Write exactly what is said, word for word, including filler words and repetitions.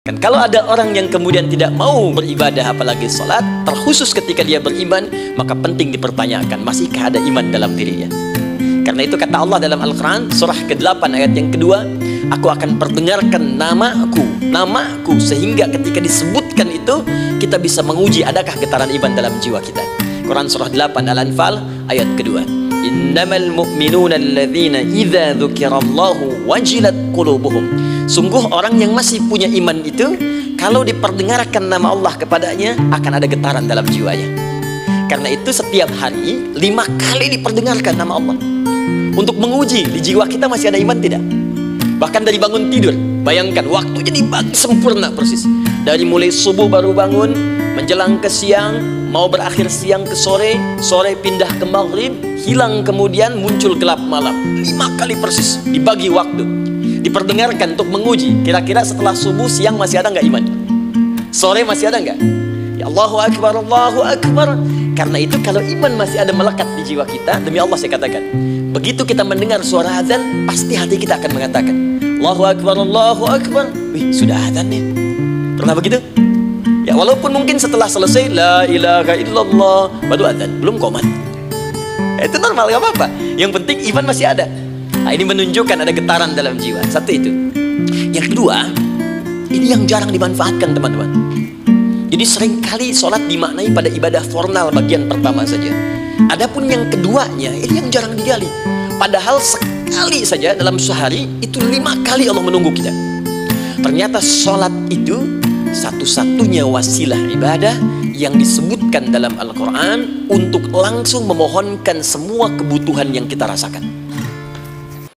Kan kalau ada orang yang kemudian tidak mau beribadah apalagi sholat, terkhusus ketika dia beriman, maka penting dipertanyakan, masihkah ada iman dalam dirinya? Karena itu kata Allah dalam Al-Quran surah ke delapan ayat yang kedua, aku akan perdengarkan namaku, namaku, sehingga ketika disebutkan itu kita bisa menguji adakah getaran iman dalam jiwa kita. Quran surah delapan Al-Anfal ayat kedua, innamal mu'minuna alladzina idza dzukirallahu wajilat qulubuhum. Sungguh orang yang masih punya iman itu, kalau diperdengarkan nama Allah kepadanya, akan ada getaran dalam jiwanya. Karena itu setiap hari lima kali diperdengarkan nama Allah, untuk menguji di jiwa kita masih ada iman tidak. Bahkan dari bangun tidur, bayangkan waktunya dibagi sempurna persis. Dari mulai subuh baru bangun, menjelang ke siang, mau berakhir siang ke sore, sore pindah ke maghrib, hilang kemudian muncul gelap malam. Lima kali persis dibagi waktu, diperdengarkan untuk menguji. Kira-kira setelah subuh siang masih ada nggak iman? Sore masih ada nggak? Ya Allahu Akbar, Allahu Akbar. Karena itu kalau iman masih ada melekat di jiwa kita, demi Allah saya katakan, begitu kita mendengar suara azan, pasti hati kita akan mengatakan Allahu Akbar, Allahu Akbar. Wih, sudah azan nih. Pernah begitu? Ya walaupun mungkin setelah selesai la ilaha illallah baru azan, belum qomat. Ya, itu normal, gak apa-apa. Yang penting iman masih ada. Nah, ini menunjukkan ada getaran dalam jiwa. Satu itu. Yang kedua, ini yang jarang dimanfaatkan teman-teman. Jadi seringkali sholat dimaknai pada ibadah formal bagian pertama saja. Adapun yang keduanya, ini yang jarang digali. Padahal sekali saja dalam sehari itu lima kali Allah menunggu kita. Ternyata sholat itu satu-satunya wasilah ibadah yang disebutkan dalam Al-Quran untuk langsung memohonkan semua kebutuhan yang kita rasakan.